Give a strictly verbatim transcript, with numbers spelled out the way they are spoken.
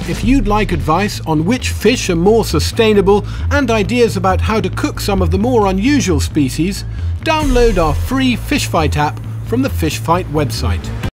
If you'd like advice on which fish are more sustainable and ideas about how to cook some of the more unusual species, download our free Fish Fight app from the Fish Fight website.